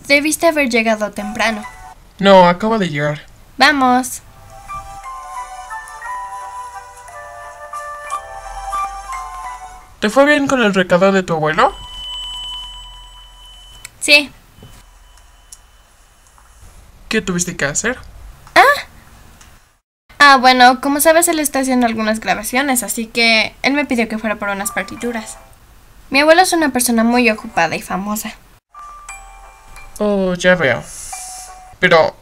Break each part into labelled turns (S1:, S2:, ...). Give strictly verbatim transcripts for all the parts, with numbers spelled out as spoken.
S1: Debiste haber llegado temprano.
S2: No, acabo de llegar.
S1: Vamos.
S2: ¿Te fue bien con el recado de tu abuelo?
S1: Sí.
S2: ¿Qué tuviste que hacer?
S1: Ah, bueno, como sabes, él está haciendo algunas grabaciones, así que él me pidió que fuera por unas partituras. Mi abuelo es una persona muy ocupada y famosa.
S2: Oh, ya veo. Pero...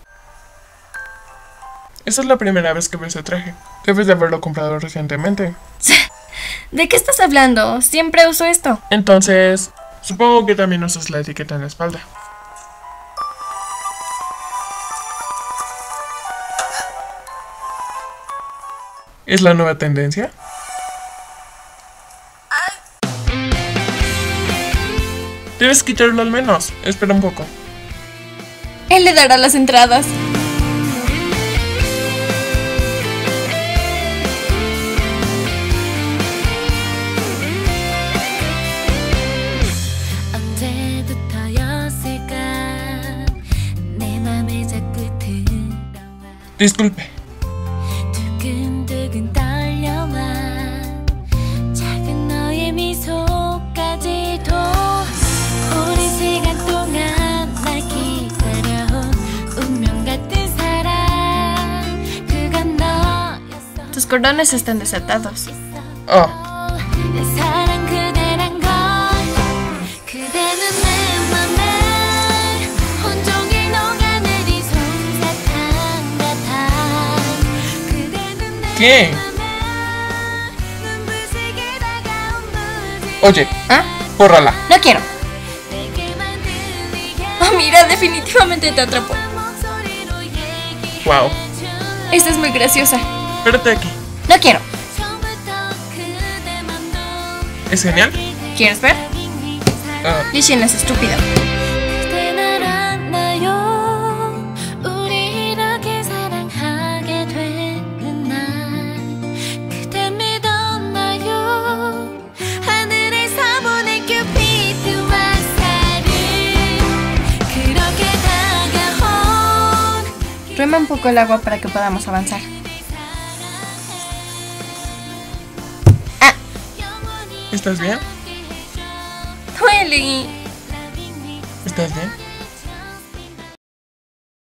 S2: esa es la primera vez que ves ese traje. Debes de haberlo comprado recientemente.
S1: ¿De qué estás hablando? Siempre uso esto.
S2: Entonces, supongo que también usas la etiqueta en la espalda. ¿Es la nueva tendencia? Debes quitarlo al menos. Espera un poco.
S1: Él le dará las entradas.
S2: Disculpe.
S1: Tus cordones están desatados.
S2: Oh. ¿Qué? Oye,
S1: ¿Ah?
S2: bórrala.
S1: No quiero. Oh, mira, definitivamente te atrapó.
S2: Wow.
S1: Esta es muy graciosa.
S2: Espérate aquí.
S1: No quiero.
S2: ¿Es genial?
S1: ¿Quieres ver?
S2: Ah,
S1: Lishin es estúpido. Rema un poco el agua para que podamos avanzar. Ah,
S2: ¿estás bien?
S1: duele.
S2: ¿Estás bien?